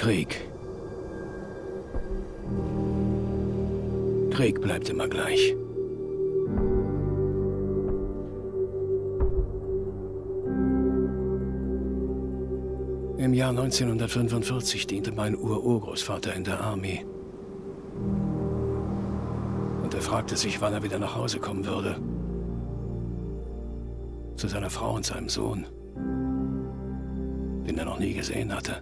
Krieg. Krieg bleibt immer gleich. Im Jahr 1945 diente mein Urgroßvater in der Army. Und er fragte sich, wann er wieder nach Hause kommen würde. Zu seiner Frau und seinem Sohn, den er noch nie gesehen hatte.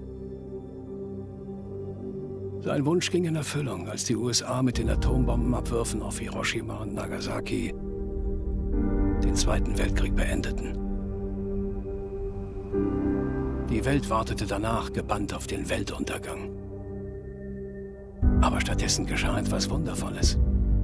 Sein Wunsch ging in Erfüllung, als die USA mit den Atombombenabwürfen auf Hiroshima und Nagasaki den Zweiten Weltkrieg beendeten. Die Welt wartete danach gebannt auf den Weltuntergang. Aber stattdessen geschah etwas Wundervolles.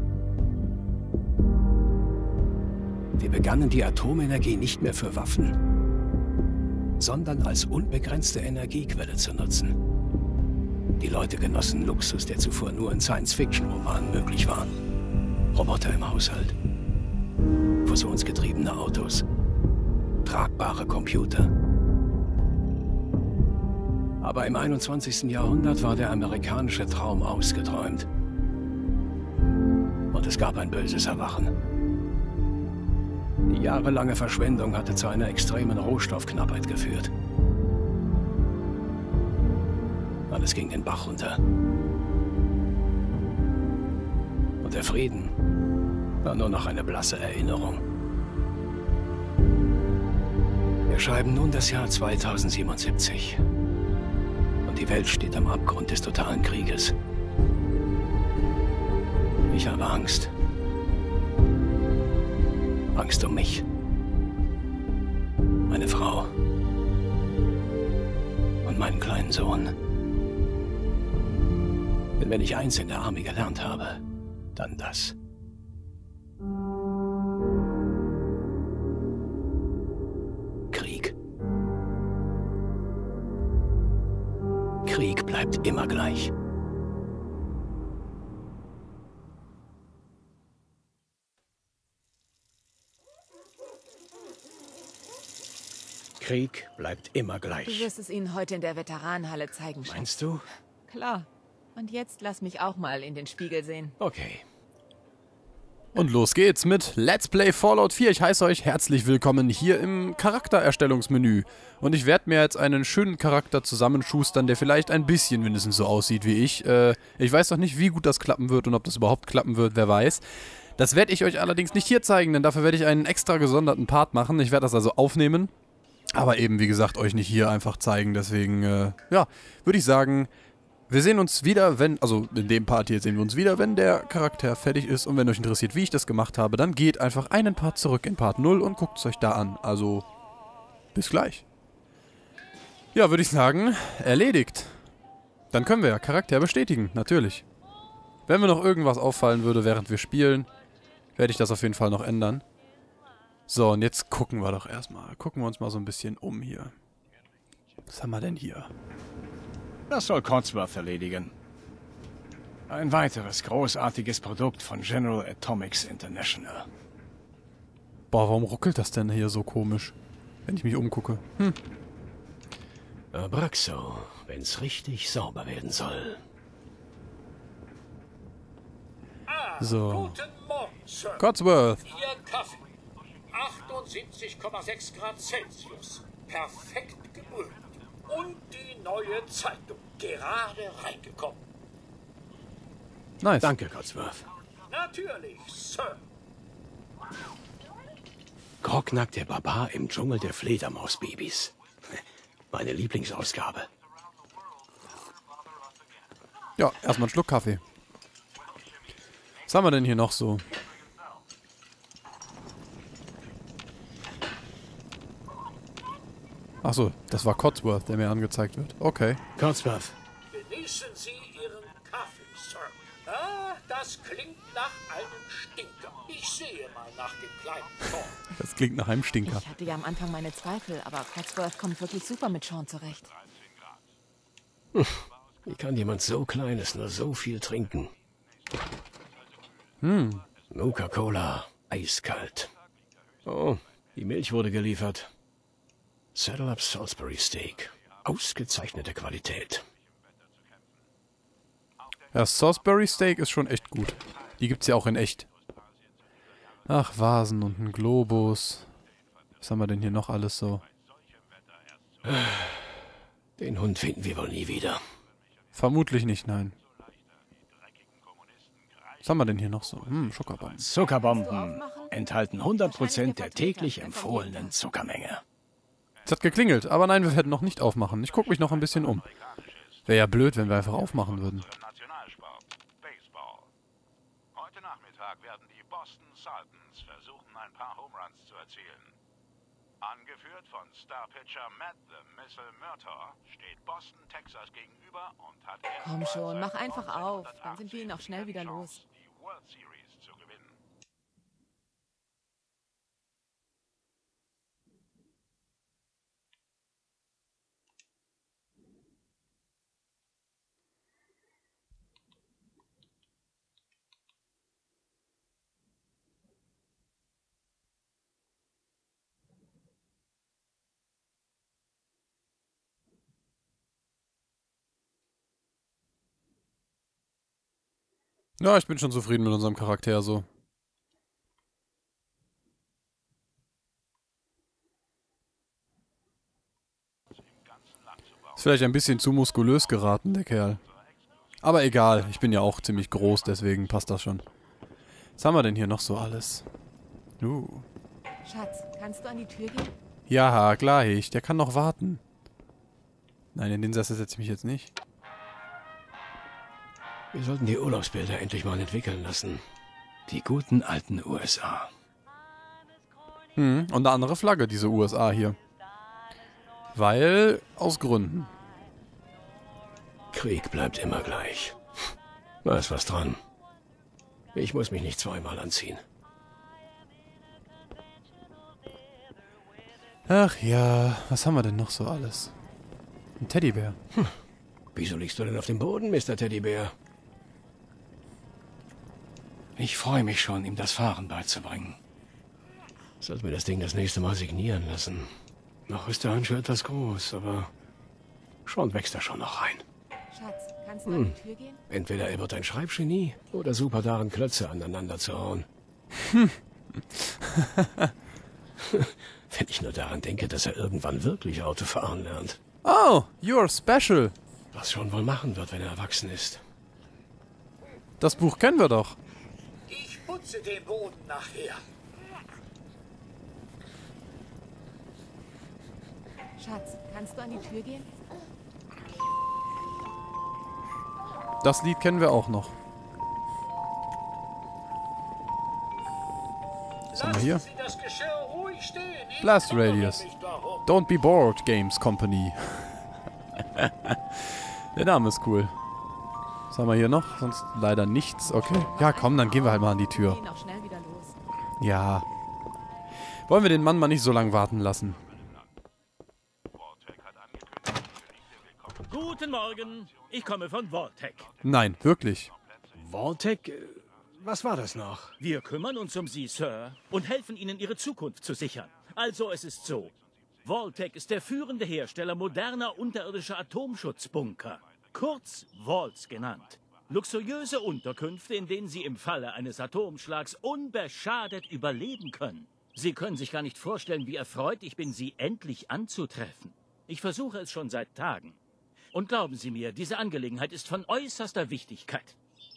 Wir begannen die Atomenergie nicht mehr für Waffen, sondern als unbegrenzte Energiequelle zu nutzen. Die Leute genossen Luxus, der zuvor nur in Science-Fiction-Romanen möglich war. Roboter im Haushalt, fusionsgetriebene Autos, tragbare Computer. Aber im 21. Jahrhundert war der amerikanische Traum ausgeträumt. Und es gab ein böses Erwachen. Die jahrelange Verschwendung hatte zu einer extremen Rohstoffknappheit geführt. Alles ging den Bach runter. Und der Frieden war nur noch eine blasse Erinnerung. Wir schreiben nun das Jahr 2077. Und die Welt steht am Abgrund des totalen Krieges. Ich habe Angst. Angst um mich. Meine Frau. Und meinen kleinen Sohn. Denn wenn ich eins in der Army gelernt habe, dann das. Krieg. Krieg bleibt immer gleich. Krieg bleibt immer gleich. Du wirst es ihnen heute in der Veteranenhalle zeigen, Chef. Meinst du? Klar. Und jetzt lass mich auch mal in den Spiegel sehen. Okay. Und los geht's mit Let's Play Fallout 4. Ich heiße euch herzlich willkommen hier im Charaktererstellungsmenü. Und ich werde mir jetzt einen schönen Charakter zusammenschustern, der vielleicht ein bisschen mindestens so aussieht wie ich. Ich weiß noch nicht, wie gut das klappen wird und ob das überhaupt klappen wird, wer weiß. Das werde ich euch allerdings nicht hier zeigen, denn dafür werde ich einen extra gesonderten Part machen. Ich werde das also aufnehmen. Aber eben, wie gesagt, euch nicht hier einfach zeigen. Deswegen, ja, würde ich sagen, wir sehen uns wieder, also in dem Part hier sehen wir uns wieder, wenn der Charakter fertig ist. Und wenn euch interessiert, wie ich das gemacht habe, dann geht einfach einen Part zurück in Part 0 und guckt es euch da an. Also, bis gleich. Ja, würde ich sagen, erledigt. Dann können wir ja Charakter bestätigen, natürlich. Wenn mir noch irgendwas auffallen würde, während wir spielen, werde ich das auf jeden Fall noch ändern. So, und jetzt gucken wir doch erstmal. Gucken wir uns mal so ein bisschen um hier. Was haben wir denn hier? Das soll Codsworth erledigen. Ein weiteres großartiges Produkt von General Atomics International. Boah, warum ruckelt das denn hier so komisch, wenn ich mich umgucke? Abraxo, wenn's richtig sauber werden soll. So. Guten Morgen, Sir. Codsworth. Ihr Kaffee. 78,6 Grad Celsius. Perfekt gebrüht. Und die neue Zeitung. Gerade reingekommen. Nice. Danke, Codsworth. Natürlich, Sir. Grognak der Barbar im Dschungel der Fledermausbabys. Meine Lieblingsausgabe. Ja, erstmal einen Schluck Kaffee. Was haben wir denn hier noch so? Achso, das war Codsworth, der mir angezeigt wird. Okay. Codsworth. Genießen Sie Ihren Kaffee, Sir. Ah, das klingt nach einem Stinker. Ich sehe mal nach dem kleinen Sean. Das klingt nach einem Stinker. Ich hatte ja am Anfang meine Zweifel, aber Codsworth kommt wirklich super mit Sean zurecht. Wie kann jemand so Kleines nur so viel trinken? Nuka-Cola, eiskalt. Oh, die Milch wurde geliefert. Saddle Up Salisbury Steak. Ausgezeichnete Qualität. Ja, Salisbury Steak ist schon echt gut. Die gibt's ja auch in echt. Ach, Vasen und ein Globus. Was haben wir denn hier noch alles so? Den Hund finden wir wohl nie wieder. Vermutlich nicht, nein. Was haben wir denn hier noch so? Schokobomben. Zuckerbomben enthalten 100% der täglich empfohlenen Zuckermenge. Es hat geklingelt, aber nein, wir werden noch nicht aufmachen. Ich gucke mich noch ein bisschen um. Wäre ja blöd, wenn wir einfach aufmachen würden. Nationalsport, Baseball. Heute Nachmittag werden die Boston Sultans versuchen, ein paar Home Runs zu erzielen. Angeführt von Star-Pitcher Matt the Missile Murtaugh steht Boston Texas gegenüber und hat Komm schon, mach einfach auf. Dann sind wir ihn auch schnell wieder los. die World Series zu gewinnen. Ja, ich bin schon zufrieden mit unserem Charakter so. Ist vielleicht ein bisschen zu muskulös geraten, der Kerl. Aber egal, ich bin ja auch ziemlich groß, deswegen passt das schon. Was haben wir denn hier noch so alles? Schatz, kannst du an die Tür gehen? Ja, gleich, der kann noch warten. Nein, in den Sessel setze ich mich jetzt nicht. Wir sollten die Urlaubsbilder endlich mal entwickeln lassen. Die guten alten USA. Und eine andere Flagge, diese USA hier. Weil, aus Gründen. Krieg bleibt immer gleich. Da ist was dran. Ich muss mich nicht zweimal anziehen. Ach ja, was haben wir denn noch so alles? Ein Teddybär. Wieso liegst du denn auf dem Boden, Mr. Teddybär? Ich freue mich schon, ihm das Fahren beizubringen. Sollte mir das Ding das nächste Mal signieren lassen. Noch ist der Handschuh etwas groß, aber schon wächst er schon noch rein. Schatz, kannst du an die Tür gehen? Entweder er wird ein Schreibgenie oder super darin, Klötze aneinander zu hauen. Wenn ich nur daran denke, dass er irgendwann wirklich Auto fahren lernt. Oh, you're special. Was schon wohl machen wird, wenn er erwachsen ist. Das Buch kennen wir doch. Ich putze den Boden nachher. Schatz, kannst du an die Tür gehen? Das Lied kennen wir auch noch. Was haben wir hier? Lassen Sie das Geschirr ruhig stehen. Ich Blast kümmere Radius. mich darum. Don't be bored, Games Company. Der Name ist cool. Was haben wir hier noch? Sonst leider nichts. Okay. Ja, komm, dann gehen wir halt mal an die Wir Tür. gehen auch schnell wieder los. Ja. Wollen wir den Mann mal nicht so lange warten lassen? Guten Morgen, ich komme von Voltec. Nein, wirklich. Voltec? Was war das noch? Wir kümmern uns um Sie, Sir, und helfen Ihnen, Ihre Zukunft zu sichern. Also, es ist so. Voltec ist der führende Hersteller moderner unterirdischer Atomschutzbunker. Kurz Vaults genannt. Luxuriöse Unterkünfte, in denen Sie im Falle eines Atomschlags unbeschadet überleben können. Sie können sich gar nicht vorstellen, wie erfreut ich bin, Sie endlich anzutreffen. Ich versuche es schon seit Tagen. Und glauben Sie mir, diese Angelegenheit ist von äußerster Wichtigkeit.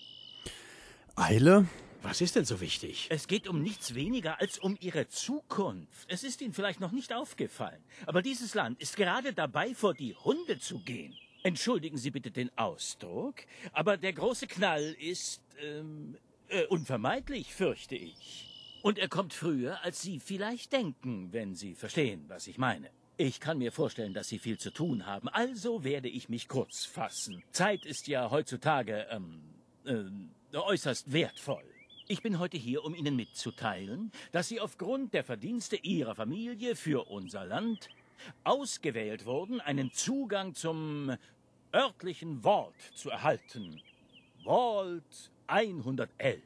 Eile? Was ist denn so wichtig? Es geht um nichts weniger als um Ihre Zukunft. Es ist Ihnen vielleicht noch nicht aufgefallen, aber dieses Land ist gerade dabei, vor die Hunde zu gehen. Entschuldigen Sie bitte den Ausdruck, aber der große Knall ist, unvermeidlich, fürchte ich. Und er kommt früher, als Sie vielleicht denken, wenn Sie verstehen, was ich meine. Ich kann mir vorstellen, dass Sie viel zu tun haben, also werde ich mich kurz fassen. Zeit ist ja heutzutage, äußerst wertvoll. Ich bin heute hier, um Ihnen mitzuteilen, dass Sie aufgrund der Verdienste Ihrer Familie für unser Land ausgewählt wurden, einen Zugang zum örtlichen Vault zu erhalten. Vault 111.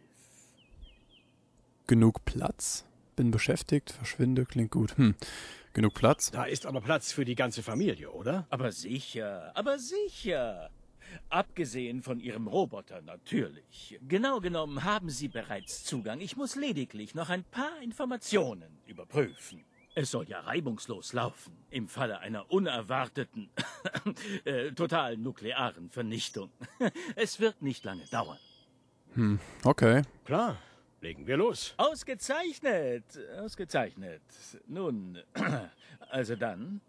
Genug Platz? Bin beschäftigt, verschwinde, klingt gut. Genug Platz? Da ist aber Platz für die ganze Familie, oder? Aber sicher, aber sicher. Abgesehen von Ihrem Roboter natürlich. Genau genommen haben Sie bereits Zugang. Ich muss lediglich noch ein paar Informationen überprüfen. Es soll ja reibungslos laufen, im Falle einer unerwarteten, totalen nuklearen Vernichtung. Es wird nicht lange dauern. Okay. Klar, legen wir los. Ausgezeichnet, ausgezeichnet. Nun, also dann...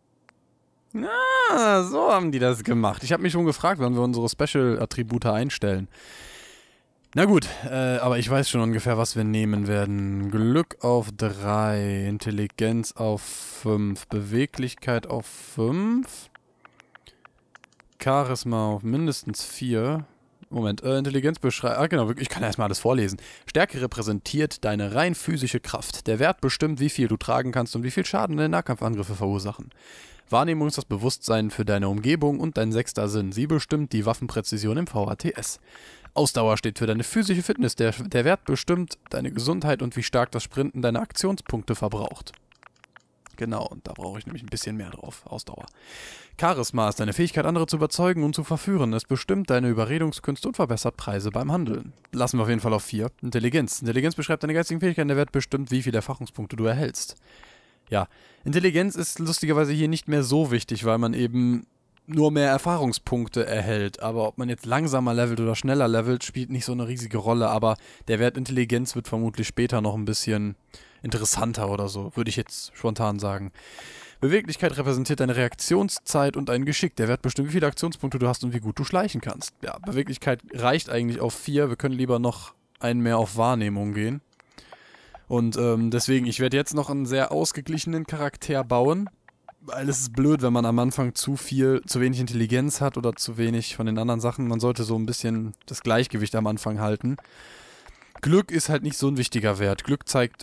Ah, so haben die das gemacht. Ich habe mich schon gefragt, wann wir unsere Special-Attribute einstellen. Na gut, aber ich weiß schon ungefähr, was wir nehmen werden. Glück auf 3, Intelligenz auf 5, Beweglichkeit auf 5, Charisma auf mindestens 4. Moment, Intelligenz beschreibt... Ah, genau, ich kann erstmal alles vorlesen. Stärke repräsentiert deine rein physische Kraft. Der Wert bestimmt, wie viel du tragen kannst und wie viel Schaden deine Nahkampfangriffe verursachen. Wahrnehmung ist das Bewusstsein für deine Umgebung und dein 6. Sinn. Sie bestimmt die Waffenpräzision im VATS. Ausdauer steht für deine physische Fitness. Der Wert bestimmt deine Gesundheit und wie stark das Sprinten deine Aktionspunkte verbraucht. Genau, und da brauche ich nämlich ein bisschen mehr drauf. Ausdauer. Charisma ist deine Fähigkeit, andere zu überzeugen und zu verführen. Es bestimmt deine Überredungskünste und verbessert Preise beim Handeln. Lassen wir auf jeden Fall auf 4. Intelligenz. Intelligenz beschreibt deine geistigen Fähigkeiten. Der Wert bestimmt, wie viele Erfahrungspunkte du erhältst. Ja, Intelligenz ist lustigerweise hier nicht mehr so wichtig, weil man eben nur mehr Erfahrungspunkte erhält. Aber ob man jetzt langsamer levelt oder schneller levelt, spielt nicht so eine riesige Rolle. Aber der Wert Intelligenz wird vermutlich später noch ein bisschen interessanter oder so, würde ich jetzt spontan sagen. Beweglichkeit repräsentiert deine Reaktionszeit und dein Geschick. Der Wert bestimmt, wie viele Aktionspunkte du hast und wie gut du schleichen kannst. Ja, Beweglichkeit reicht eigentlich auf 4. Wir können lieber noch einen mehr auf Wahrnehmung gehen. Und deswegen, ich werde jetzt noch einen sehr ausgeglichenen Charakter bauen, weil es ist blöd, wenn man am Anfang zu wenig Intelligenz hat oder zu wenig von den anderen Sachen. Man sollte so ein bisschen das Gleichgewicht am Anfang halten. Glück ist halt nicht so ein wichtiger Wert. Glück zeigt,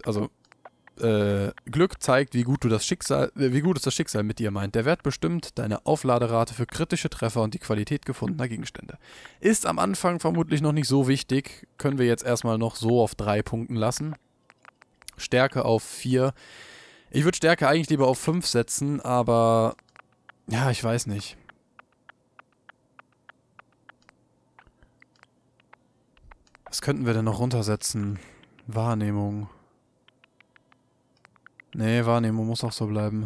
wie gut es das Schicksal mit dir meint. Der Wert bestimmt deine Aufladerate für kritische Treffer und die Qualität gefundener Gegenstände. Ist am Anfang vermutlich noch nicht so wichtig. Können wir jetzt erstmal noch so auf 3 Punkten lassen. Stärke auf 4. Ich würde Stärke eigentlich lieber auf 5 setzen, aber ja, ich weiß nicht. Was könnten wir denn noch runtersetzen? Wahrnehmung. Nee, Wahrnehmung muss auch so bleiben.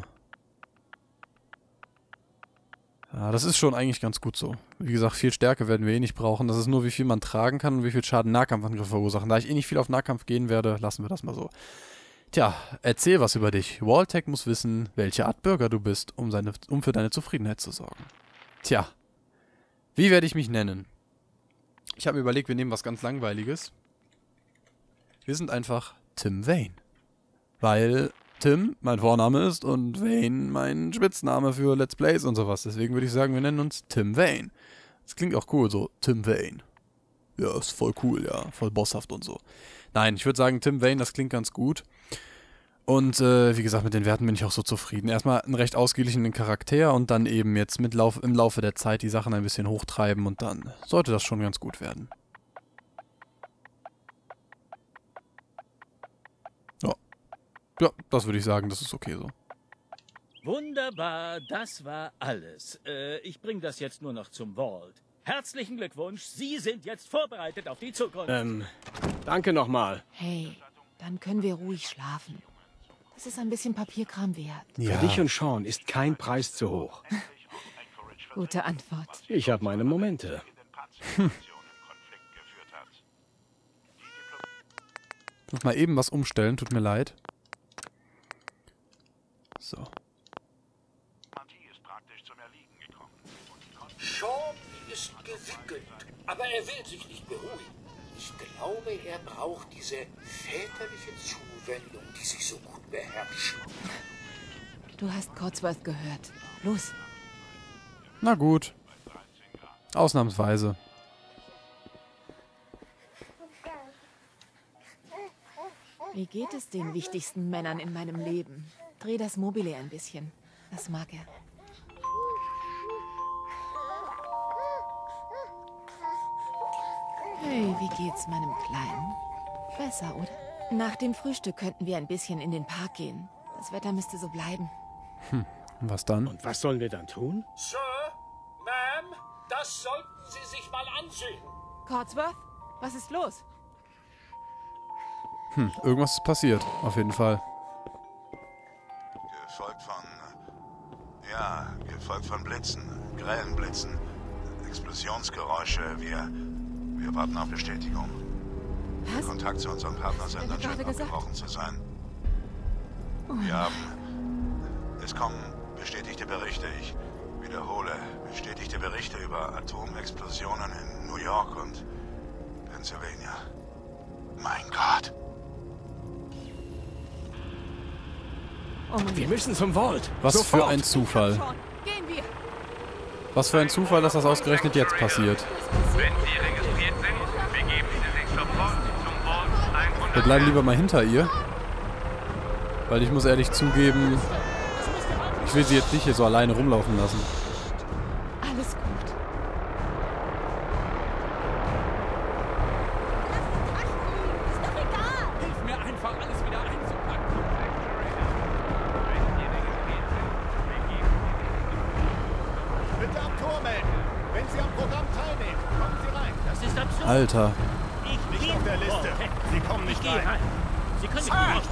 Ja, das ist schon eigentlich ganz gut so. Wie gesagt, viel Stärke werden wir eh nicht brauchen. Das ist nur, wie viel man tragen kann und wie viel Schaden Nahkampfangriffe verursachen. Da ich eh nicht viel auf Nahkampf gehen werde, lassen wir das mal so. Tja, erzähl was über dich. Vault-Tec muss wissen, welche Art Bürger du bist, um für deine Zufriedenheit zu sorgen. Tja, wie werde ich mich nennen? Ich habe mir überlegt, wir nehmen was ganz Langweiliges. Wir sind einfach Tim Vane. Weil Tim mein Vorname ist und Vane mein Spitzname für Let's Plays und sowas. Deswegen würde ich sagen, wir nennen uns Tim Vane. Das klingt auch cool, so Tim Vane. Ja, ist voll cool, ja. Voll bosshaft und so. Nein, ich würde sagen, Tim Vane, das klingt ganz gut. Und wie gesagt, mit den Werten bin ich auch so zufrieden. Erstmal einen recht ausgeglichenen Charakter und dann eben jetzt im Laufe der Zeit die Sachen ein bisschen hochtreiben und dann sollte das schon ganz gut werden. Ja. Ja, das würde ich sagen, das ist okay so. Wunderbar, das war alles. Ich bringe das jetzt nur noch zum Vault. Herzlichen Glückwunsch, Sie sind jetzt vorbereitet auf die Zukunft. Danke nochmal. Hey, dann können wir ruhig schlafen. Das ist ein bisschen Papierkram wert. Ja. Für dich und Sean ist kein Preis zu hoch. Gute Antwort. Ich habe meine Momente. Ich muss mal eben was umstellen, tut mir leid. So. Sean ist gewickelt, aber er will sich nicht beruhigen. Ich glaube, er braucht diese väterliche Zuwendung, die sich so gut beherrscht. Du hast Codsworth gehört. Los. Na gut. Ausnahmsweise. Wie geht es den wichtigsten Männern in meinem Leben? Dreh das Mobile ein bisschen. Das mag er. Hey, wie geht's meinem Kleinen? Besser, oder? Nach dem Frühstück könnten wir ein bisschen in den Park gehen. Das Wetter müsste so bleiben. Was dann? Und was sollen wir dann tun? Sir, Ma'am, das sollten sich mal ansehen. Codsworth, was ist los? Irgendwas ist passiert, auf jeden Fall. Gefolgt von Blitzen, grellen Blitzen, Explosionsgeräusche. Wir warten auf Bestätigung. Was? Kontakt zu unseren Partnersendern scheint abgebrochen zu sein. Es kommen bestätigte Berichte. Ich wiederhole, bestätigte Berichte über Atomexplosionen in New York und Pennsylvania. Mein Gott. Oh Mann. Wir müssen zum Vault. Was Sofort. für ein Zufall. Gehen wir. Was für ein Zufall, dass das ausgerechnet jetzt passiert. Wenn Sie registriert sind, begeben Sie sich sofort zum Vault 100. Wir bleiben lieber mal hinter ihr. Weil ich muss ehrlich zugeben, ich will sie jetzt nicht hier so alleine rumlaufen lassen. Alles gut. Hilf mir einfach, alles wieder einzupacken. Bitte am Tor melden. Wenn Sie am Programm teilnehmen, kommen Sie rein. Das ist absurd. Alter. Ich Nicht auf der Liste. Sie kommen nicht gehe rein. rein. Sie können mich nicht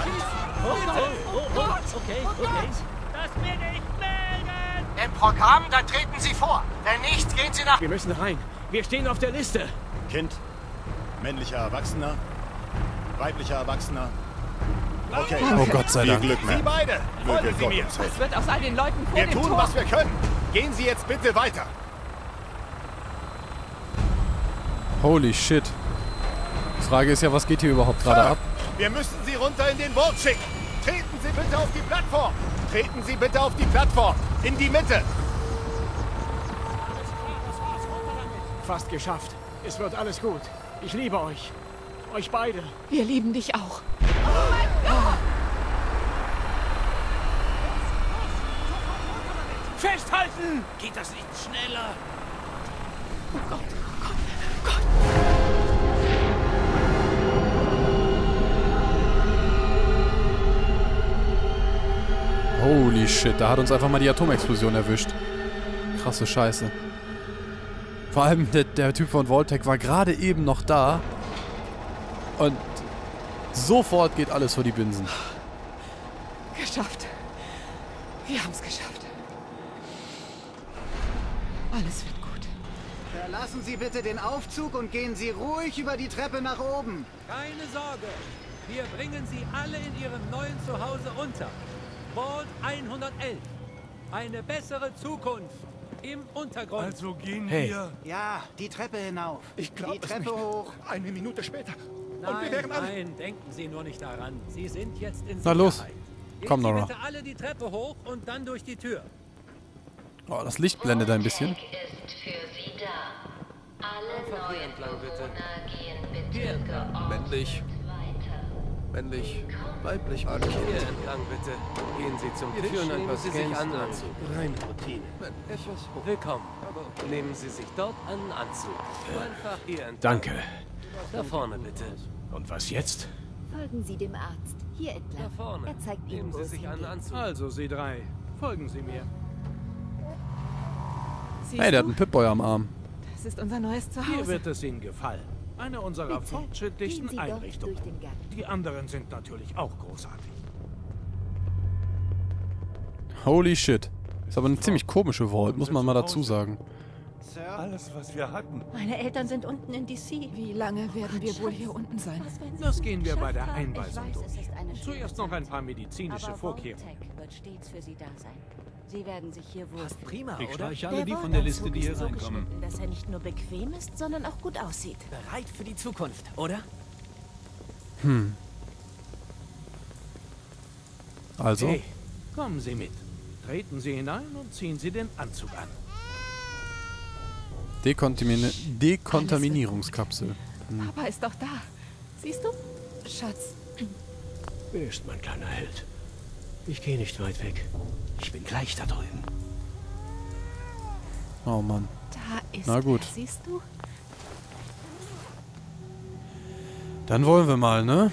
Okay. Das werde ich melden. Im Programm, dann treten Sie vor. Wenn nicht, gehen Sie nach... Wir müssen rein. Wir stehen auf der Liste. Kind, männlicher Erwachsener, weiblicher Erwachsener. Okay. Oh Gott sei Dank. Viel Glück, Sie beide. Möge Gott uns Was helfen. wird aus all den Leuten vor Wir dem tun, Tor? was wir können. Gehen Sie jetzt bitte weiter. Holy shit. Die Frage ist ja, was geht hier überhaupt gerade ab? Wir müssen Sie runter in den Vault schicken. Treten Sie bitte auf die Plattform. Treten Sie bitte auf die Plattform. In die Mitte. Fast geschafft. Es wird alles gut. Ich liebe euch. Euch beide. Wir lieben dich auch. Festhalten! Geht das nicht schneller? Holy shit, da hat uns einfach mal die Atomexplosion erwischt. Krasse Scheiße. Vor allem der Typ von Vault-Tec war gerade eben noch da. Und sofort geht alles vor die Binsen. Geschafft. Wir haben es geschafft. Alles wird gut. Verlassen Sie bitte den Aufzug und gehen Sie ruhig über die Treppe nach oben. Keine Sorge. Wir bringen Sie alle in Ihrem neuen Zuhause unter. Vault 111. Eine bessere Zukunft im Untergrund. Also gehen Hey. wir. Ja, die Treppe hinauf. Ich Die glaube es Treppe nicht. hoch. Eine Minute später. Und wir Nein, wären alle... nein, denken Sie nur nicht daran. Sie sind jetzt in Na Sicherheit. los. Gehen Komm, Sie Nora. bitte alle die Treppe hoch und dann durch die Tür. Oh, das Licht blendet ein bisschen. ist für Sie da. Alle neuen entlang, bitte. Bewohner gehen bitte geordnet Männlich. weiter. Männlich, weiblich, Hier entlang bitte. Gehen Sie zum Führen ein paar Sie sich Scans an durch. Anzug. Reine Routine. Etwas hoch. Willkommen. Nehmen Sie sich dort einen Anzug. Einfach hier entlang. Danke. Da vorne bitte. Und was jetzt? Folgen Sie dem Arzt. Hier Da entlang. vorne. Er zeigt Ihnen, Nehmen wo Sie es sich einen hingeht. Anzug. Also Sie drei. Folgen Sie mir. Siehst Hey, der hat du? einen Pip-Boy am Arm. Das ist unser neues Hier Zuhause. wird es Ihnen gefallen. Eine unserer Bitte, fortschrittlichsten gehen Sie dort Einrichtungen. durch den Gang. Die anderen sind natürlich auch großartig. Holy shit. Ist aber eine ziemlich komische Vault, muss man mal dazu sagen. Sir, Alles, was wir hatten. Meine Eltern sind unten in D.C. Wie lange werden wir wohl hier unten sein? Das gehen wir bei der Einweisung durch. Zuerst noch ein paar medizinische Aber Vorkehrungen. Vault-Tec wird stets für Sie da sein. Sie werden sich hier wohlfühlen. Prima, Ich oder? streiche alle die von der Liste, die hier reinkommen. Dass er nicht nur bequem ist, sondern auch gut aussieht. Bereit für die Zukunft, oder? Also, Hey, kommen Sie mit. Treten Sie hinein und ziehen Sie den Anzug an. Dekontaminierungskapsel. Papa ist doch da. Siehst du? Schatz, Wer ist mein kleiner Held? Ich gehe nicht weit weg. Ich bin gleich da drüben. Oh Mann. da ist Na gut. er. Siehst du? Dann wollen wir mal, ne?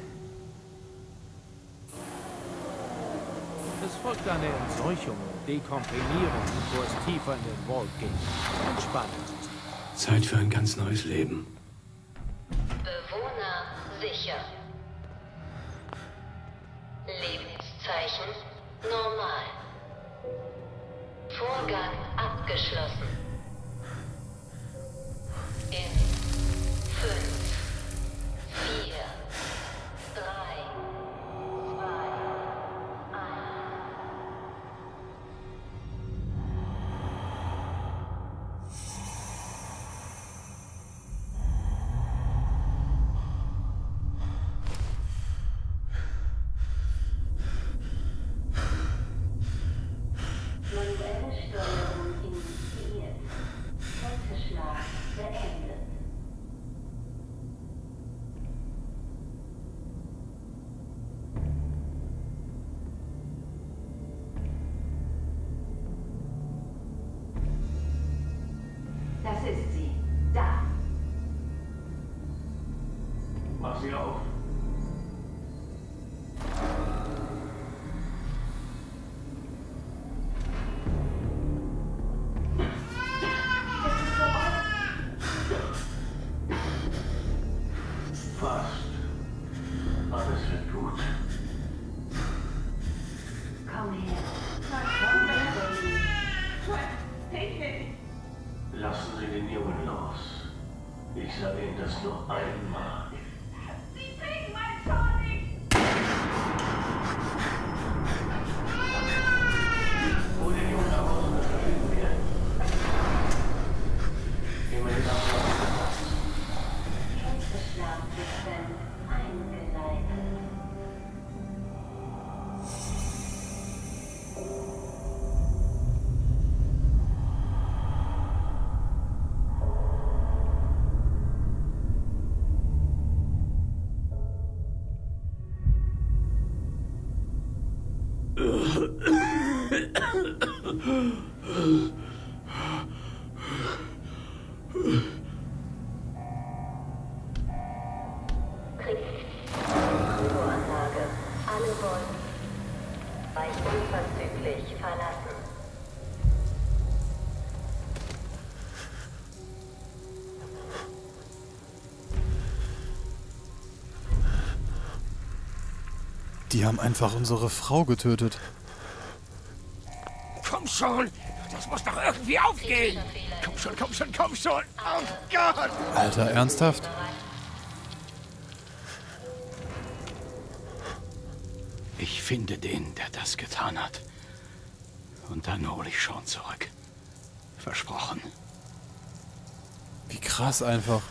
Es folgt eine Entseuchung und Dekomprimierung, bevor es tiefer in den Vault geht. Entspannen Sie sich. Zeit für ein ganz neues Leben. Bewohner sicher. Lebenszeichen normal. Vorgang abgeschlossen. In 5, 4, 3, 2, 1. Manuelle Steuerung initiiert. Kennschlag beendet. Das ist sie. Da. Mach sie auf. Fast. Alles wird gut. Komm her. Komm her. Lassen Sie den Jungen los. Ich sage Ihnen das nur einmal. Sie kriegen mein Tor nicht! Wo der Junge nach Hause verschwinden wird. Gehen wir jetzt auf. Kennschlagsequenz eingeleitet. Kryoanlage. Alle Wolken. Bereich unverzüglich verlassen. Die haben einfach unsere Frau getötet. Komm schon! Das muss doch irgendwie aufgehen! Komm schon, komm schon, komm schon! Oh Gott! Alter, ernsthaft? Ich finde den, der das getan hat. Und dann hole ich Sean zurück. Versprochen. Wie krass einfach.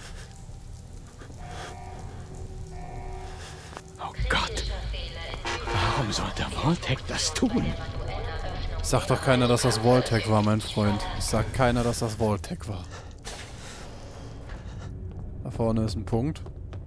Oh Gott. Warum sollte Vault-Tec das tun? Sagt doch keiner, dass das Vault-Tec war, mein Freund. Es sagt keiner, dass das Vault-Tec war. Da vorne ist ein Punkt.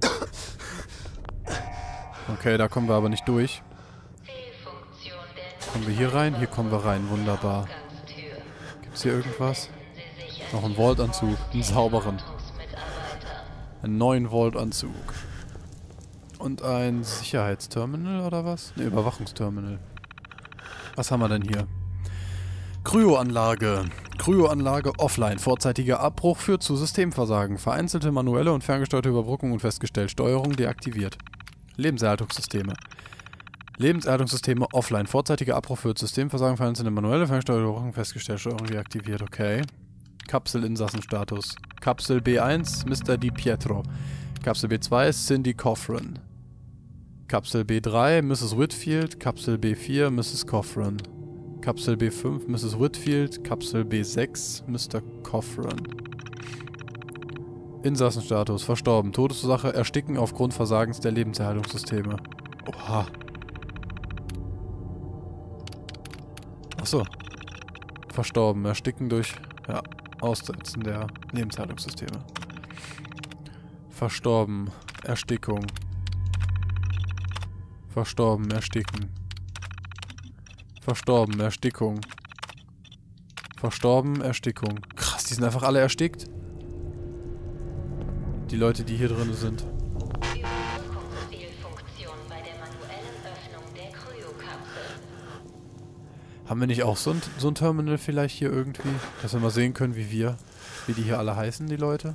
Okay, da kommen wir aber nicht durch. Kommen wir hier rein? Hier kommen wir rein. Wunderbar. Gibt's hier irgendwas? Noch einen Vault-Anzug. Einen sauberen. Einen neuen Vault-Anzug. Und ein Sicherheitsterminal oder was? Ne, Überwachungsterminal. Was haben wir denn hier? Kryoanlage. Kryoanlage offline. Vorzeitiger Abbruch führt zu Systemversagen. Vereinzelte manuelle und ferngesteuerte Überbrückung und festgestellt. Steuerung deaktiviert. Lebenserhaltungssysteme. Lebenserhaltungssysteme offline. Vorzeitiger Abbruch führt Systemversagen. Vereinzelte manuelle, ferngesteuerte Überbrückung festgestellt. Steuerung deaktiviert. Okay. Kapselinsassenstatus. Kapsel B1, Mr. Di Pietro. Kapsel B2, Cindy Coffran. Kapsel B3, Mrs. Whitfield. Kapsel B4, Mrs. Coffran. Kapsel B5, Mrs. Whitfield. Kapsel B6, Mr. Coffran. Insassenstatus, verstorben. Todesursache, Ersticken aufgrund Versagens der Lebenserhaltungssysteme. Oha. Achso. Verstorben, Ersticken durch, ja, Aussetzen der Lebenserhaltungssysteme. Verstorben, Erstickung. Verstorben, Ersticken. Verstorben, Erstickung. Verstorben, Erstickung. Krass, die sind einfach alle erstickt. Die Leute, die hier drin sind. Haben wir nicht auch so ein Terminal vielleicht hier irgendwie? Dass wir mal sehen können, wie wir wie die hier alle heißen, die Leute.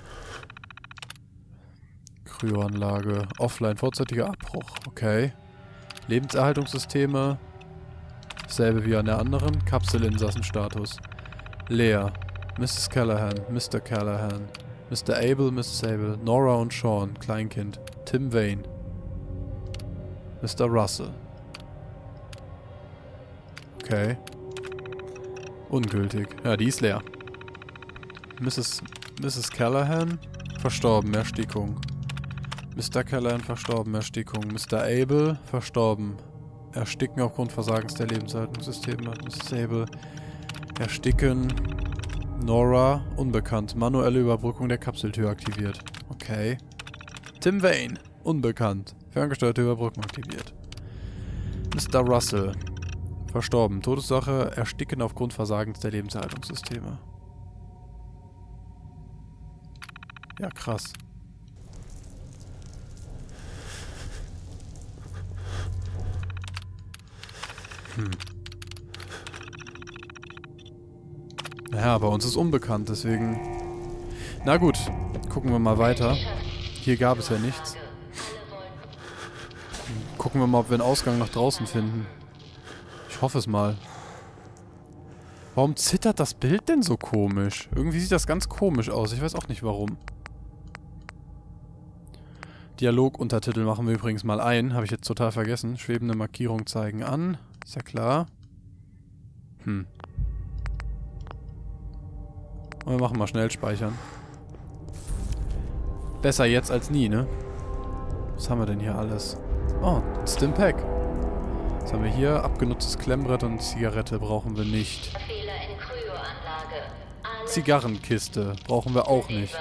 Kryoanlage. Offline, vorzeitiger Abbruch. Okay. Lebenserhaltungssysteme. Dasselbe wie an der anderen. Kapselinsassenstatus. Leer. Mrs. Callahan. Mr. Callahan. Mr. Abel, Mrs. Abel. Nora und Sean. Kleinkind. Tim Vane. Mr. Russell. Okay. Ungültig. Ja, die ist leer. Mrs. Callahan. Verstorben. Erstickung. Mr. Callahan verstorben, Erstickung. Mr. Abel verstorben. Ersticken aufgrund Versagens der Lebenserhaltungssysteme. Mrs. Abel ersticken. Nora unbekannt. Manuelle Überbrückung der Kapseltür aktiviert. Okay. Tim Vane unbekannt. Ferngesteuerte Überbrückung aktiviert. Mr. Russell verstorben. Todesursache Ersticken aufgrund Versagens der Lebenserhaltungssysteme. Ja, krass. Naja, bei uns ist unbekannt, deswegen... Na gut, gucken wir mal weiter. Hier gab es ja nichts. Gucken wir mal, ob wir einen Ausgang nach draußen finden. Ich hoffe es mal. Warum zittert das Bild denn so komisch? Irgendwie sieht das ganz komisch aus. Ich weiß auch nicht warum. Dialoguntertitel machen wir übrigens mal ein. Habe ich jetzt total vergessen. Schwebende Markierung zeigen an. Ist ja klar. Und wir machen mal schnell speichern. Besser jetzt als nie, ne? Was haben wir denn hier alles? Oh, Stimpack. Was haben wir hier? Abgenutztes Klemmbrett und Zigarette brauchen wir nicht. Zigarrenkiste brauchen wir auch nicht.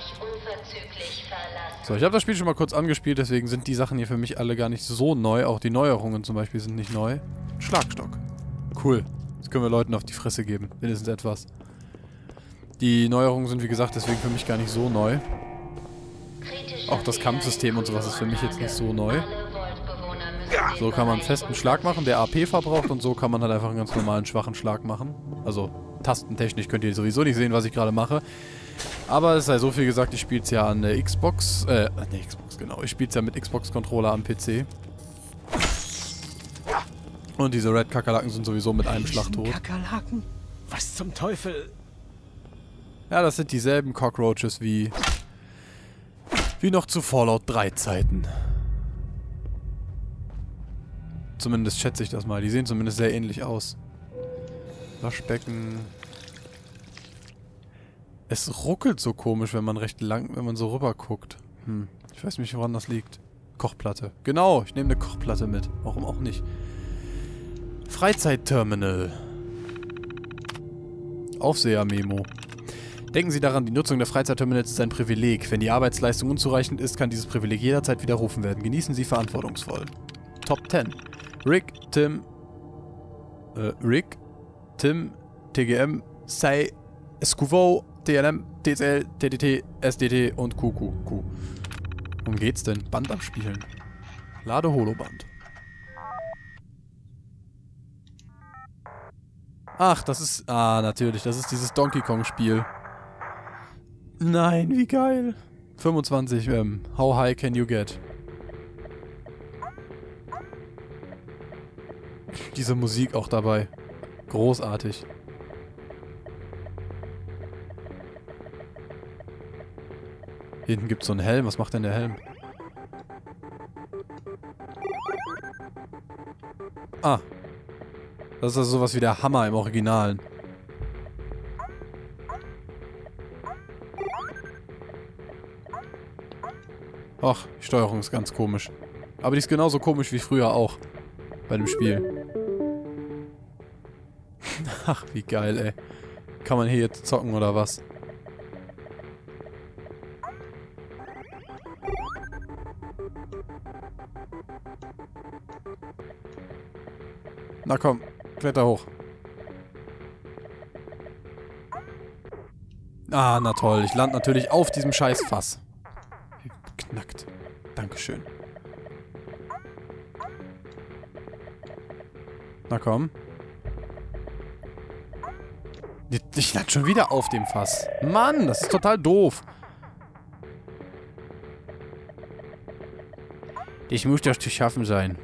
So, ich habe das Spiel schon mal kurz angespielt, deswegen sind die Sachen hier für mich alle gar nicht so neu. Auch die Neuerungen zum Beispiel sind nicht neu. Schlagstock. Cool. Jetzt können wir Leuten auf die Fresse geben. Mindestens etwas. Die Neuerungen sind, wie gesagt, deswegen für mich gar nicht so neu. Auch das Kampfsystem und sowas ist für mich jetzt nicht so neu. So kann man einen festen Schlag machen, der AP verbraucht, und so kann man halt einfach einen ganz normalen schwachen Schlag machen. Also tastentechnisch könnt ihr sowieso nicht sehen, was ich gerade mache. Aber es sei so viel gesagt, ich spiele es ja an der Xbox, genau. Ich spiele es ja mit Xbox-Controller am PC. Und diese Red Kakerlaken sind sowieso mit einem Schlag tot. Kakerlaken? Was zum Teufel? Ja, das sind dieselben Cockroaches wie noch zu Fallout 3 Zeiten. Zumindest schätze ich das mal. Die sehen zumindest sehr ähnlich aus. Waschbecken. Es ruckelt so komisch, wenn man wenn man so rüber guckt. Ich weiß nicht, woran das liegt. Kochplatte. Genau, ich nehme eine Kochplatte mit. Warum auch nicht? Freizeitterminal. Aufseher-Memo. Denken Sie daran, die Nutzung der Freizeitterminals ist ein Privileg. Wenn die Arbeitsleistung unzureichend ist, kann dieses Privileg jederzeit widerrufen werden. Genießen Sie verantwortungsvoll. Top 10. Rick, Tim, TGM, Sei, Escuvo, TLM, TSL, TDT, SDT und QQQ. Worum geht's denn? Band abspielen. Lade Holoband. Ach, das ist... Ah, natürlich. Das ist dieses Donkey Kong Spiel. Nein, wie geil. 25 How high can you get? Diese Musik auch dabei. Großartig. Hier hinten gibt es so einen Helm. Was macht denn der Helm? Ah. Das ist also sowas wie der Hammer im Originalen. Ach, die Steuerung ist ganz komisch. Aber die ist genauso komisch wie früher auch. Bei dem Spiel. Ach, wie geil, ey. Kann man hier jetzt zocken oder was? Na komm, kletter hoch. Ah, na toll. Ich lande natürlich auf diesem Scheißfass. Knackt. Dankeschön. Na komm. Ich lag schon wieder auf dem Fass. Mann, das ist total doof. Ich muss das zu schaffen sein.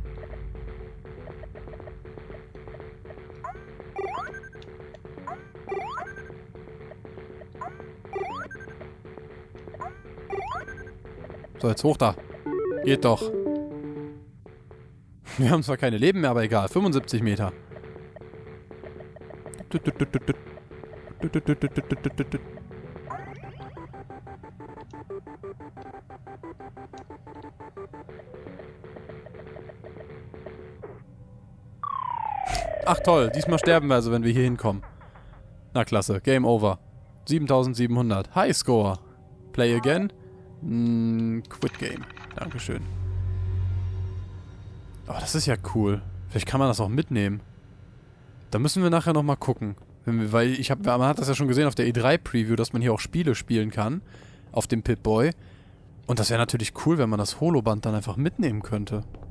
So, jetzt hoch da. Geht doch. Wir haben zwar keine Leben mehr, aber egal. 75 Meter. Ach toll, diesmal sterben wir also, wenn wir hier hinkommen. Na klasse, Game Over. 7700. High Score. Play again. Quit Game. Dankeschön. Aber das ist ja cool. Vielleicht kann man das auch mitnehmen. Da müssen wir nachher nochmal gucken. Weil man hat das ja schon gesehen auf der E3-Preview, dass man hier auch Spiele spielen kann. Auf dem Pip-Boy. Und das wäre natürlich cool, wenn man das Holoband dann einfach mitnehmen könnte.